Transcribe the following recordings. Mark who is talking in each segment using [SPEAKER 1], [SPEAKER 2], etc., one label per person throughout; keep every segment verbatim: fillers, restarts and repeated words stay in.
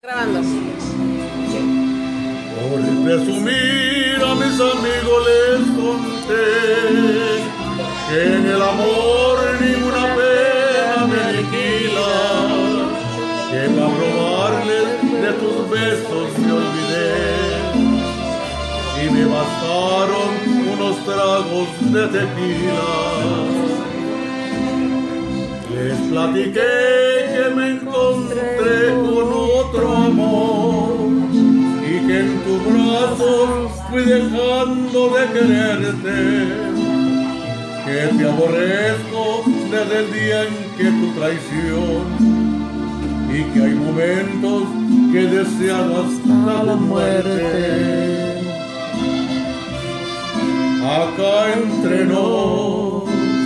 [SPEAKER 1] Grabando.
[SPEAKER 2] Por presumir a mis amigos les conté que en el amor ninguna pena me aniquila, que para probarles de tus besos me olvidé y me bastaron unos tragos de tequila. Les platiqué que me encontré con otro amor y que en tu brazo fui dejando de quererte, que te aborrezco desde el día en que tu traición y que hay momentos que he deseado hasta la muerte. Acá entre nos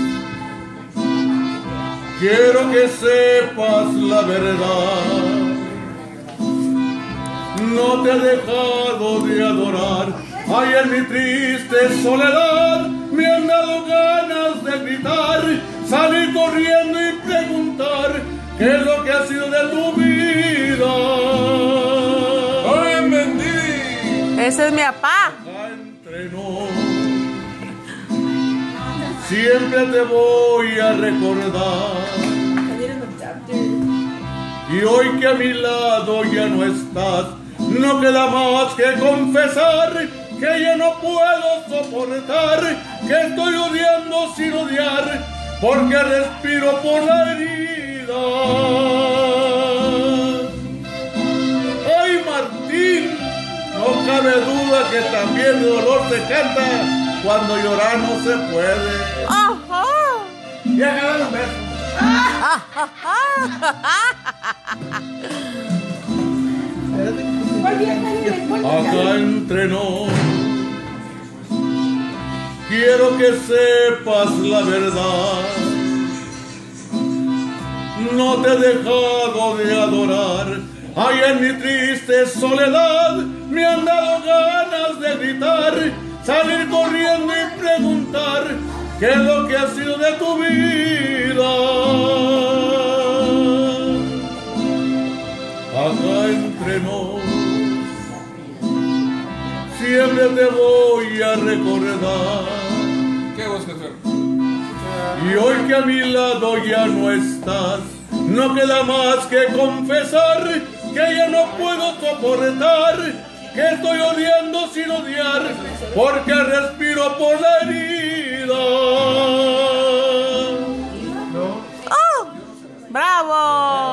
[SPEAKER 2] quiero que sepas la verdad, no te he dejado de adorar. Ay, en mi triste soledad me han dado ganas de gritar, salir corriendo y preguntar qué es lo que ha sido de tu vida.
[SPEAKER 1] ¡Ay, Mendy! Ese es mi papá.
[SPEAKER 2] Acá entre nos siempre te voy a recordar. Y hoy que a mi lado ya no estás, no queda más que confesar que ya no puedo soportar, que estoy odiando sin odiar, porque respiro por la herida. Ay, Martín, no cabe duda que también el dolor se canta cuando llorar no se puede.
[SPEAKER 1] ¡Ajá!
[SPEAKER 2] Ya agarra los besos. Acá entre nos quiero que sepas la verdad, no te he dejado de adorar. Ay, en mi triste soledad me han dado ganas de gritar, salir corriendo y preguntar qué es lo que ha sido de tu vida. Acá entre nos siempre te voy a recordar.
[SPEAKER 3] ¿Qué vos que hacer?
[SPEAKER 2] Y hoy que a mi lado ya no estás, no queda más que confesar que ya no puedo soportar, que estoy odiando sin odiar, porque respiro por la herida.
[SPEAKER 1] ¡Oh! ¡Bravo!